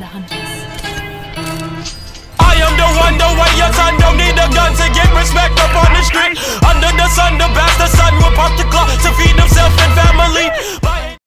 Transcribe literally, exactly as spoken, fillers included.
the hunters. I am the one, the way your son don't need a gun to get respect up on the street. Under